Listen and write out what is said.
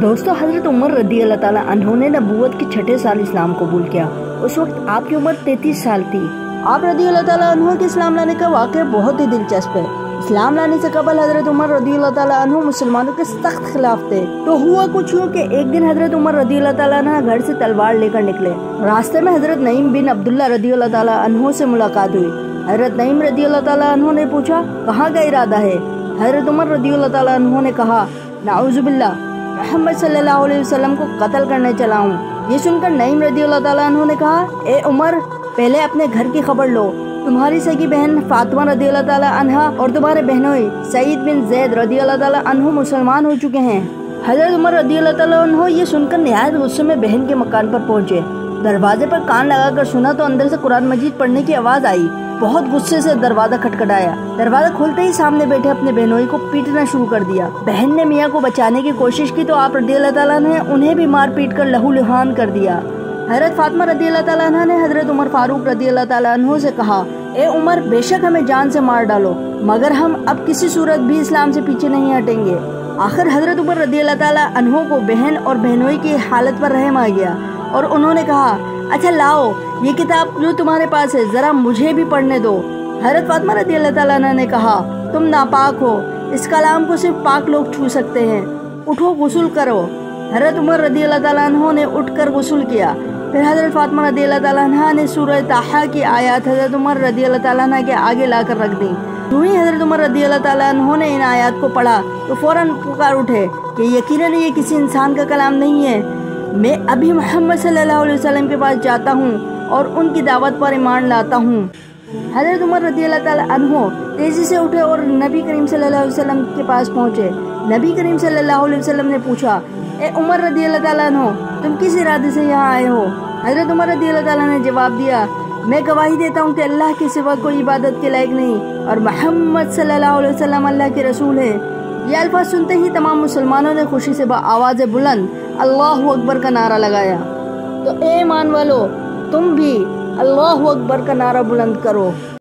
दोस्तों, हजरत उमर रदी अल्लाह ताला अन्हु ने नबूवत के छठे साल इस्लाम कबूल किया। उस वक्त आपकी उम्र 33 साल थी। आप रदी अल्लाह ताला अन्हु के इस्लाम लाने का वाक़या बहुत ही दिलचस्प है। इस्लाम लाने से कबल हजरत उमर रदी अल्लाह ताला अन्हु मुसलमानों के सख्त खिलाफ थे। तो हुआ कुछ यूँ कि एक दिन हजरत उमर रदी अल्लाह ताला अन्हु घर से तलवार लेकर निकले। रास्ते में हजरत नईम बिन अब्दुल्ला रदी अल्लाह ताला अन्हु से मुलाकात हुई। हजरत नईम रदी अल्लाह ताला अन्हु ने पूछा, कहाँ का इरादा है? हजरत उमर रदी अल्लाह ताला अन्हु ने कहा, नाउजुबिल्लाह, मोहम्मद सल्लल्लाहु अलैहि वसल्लम को कत्ल करने चला हूँ। ये सुनकर नईम रदी अल्लाह ताला अन्हु ने कहा, ए उमर, पहले अपने घर की खबर लो। तुम्हारी सगी बहन फातिमा रदी अल्लाह ताला अन्हा और तुम्हारे बहनोई सईद बिन जैद रदी अल्लाह ताला अन्हु मुसलमान हो चुके हैं। हजरत उमर रदी अल्लाह ताला अन्हु ये सुनकर निहायत गुस्से में बहन के मकान पर पहुंचे। दरवाजे पर कान लगाकर सुना तो अंदर से कुरान मजीद पढ़ने की आवाज आई। बहुत गुस्से से दरवाजा खटखटाया। दरवाजा खुलते ही सामने बैठे अपने बहनोई को पीटना शुरू कर दिया। बहन ने मियाँ को बचाने की कोशिश की तो आप रदी अल्लाह ताला ने उन्हें भी मार पीट कर लहूलुहान कर दिया। हजरत फातिमा रदी अल्लाह ताला अन्हा ने हजरत उमर फारूक रदी अल्लाह ताला अन्हु से कहा, ए उमर, बेशक हमें जान से मार डालो, मगर हम अब किसी सूरत भी इस्लाम से पीछे नहीं हटेंगे। आखिर हजरत उमर रदी अल्लाह ताला अन्हु को बहन और बहनोई की हालत पर रहम आ गया और उन्होंने कहा, अच्छा लाओ ये किताब जो तुम्हारे पास है जरा मुझे भी पढ़ने दो। हजरत फातिमा रदी अल्लाह ताला अन्हा ने कहा, तुम नापाक हो, इस कलाम को सिर्फ पाक लोग छू सकते हैं, उठो गुस्ल करो। हजरत उमर रदी अल्लाह ताला अन्हु ने उठकर गुस्ल किया। फिर हजरत फातिमा रदी अल्लाह ताला अन्हा ने सूरह ताहा की आयत हजरत उमर रदी अल्लाह ताला अन्हा के आगे लाकर रख दी। यूं ही हजरत उमर रदी अल्लाह ताला अन्हु ने इन आयत को पढ़ा तो फौरन पुकार उठे कि यकीनन ये किसी इंसान का कलाम नहीं है। मैं अभी मोहम्मद सल्लल्लाहु अलैहि वसल्लम के पास जाता हूँ और उनकी दावत पर ईमान लाता हूँ। हजरत उमर रदी अल्लाह ताला अन्हु तेजी से उठे और नबी करीम सल्लल्लाहु अलैहि वसल्लम के पास पहुँचे। नबी करीम सल्लल्लाहु अलैहि वसल्लम ने पूछा, ए उमर रदी अल्लाह ताला अन्हु, तुम किस इरादे से यहाँ आए हो? हजरत उमर रदी अल्लाह ताला ने जवाब दिया, मैं गवाही देता हूँ कि अल्लाह के सिवा कोई इबादत के लायक नहीं और मोहम्मद सल्लल्लाहु अलैहि वसल्लम अल्लाह के रसूल है। ये अल्फाज सुनते ही तमाम मुसलमानों ने खुशी से आवाज़ बुलंद अल्लाहु अकबर का नारा लगाया। तो ए ईमान वालो, तुम भी अल्लाहु अकबर का नारा बुलंद करो।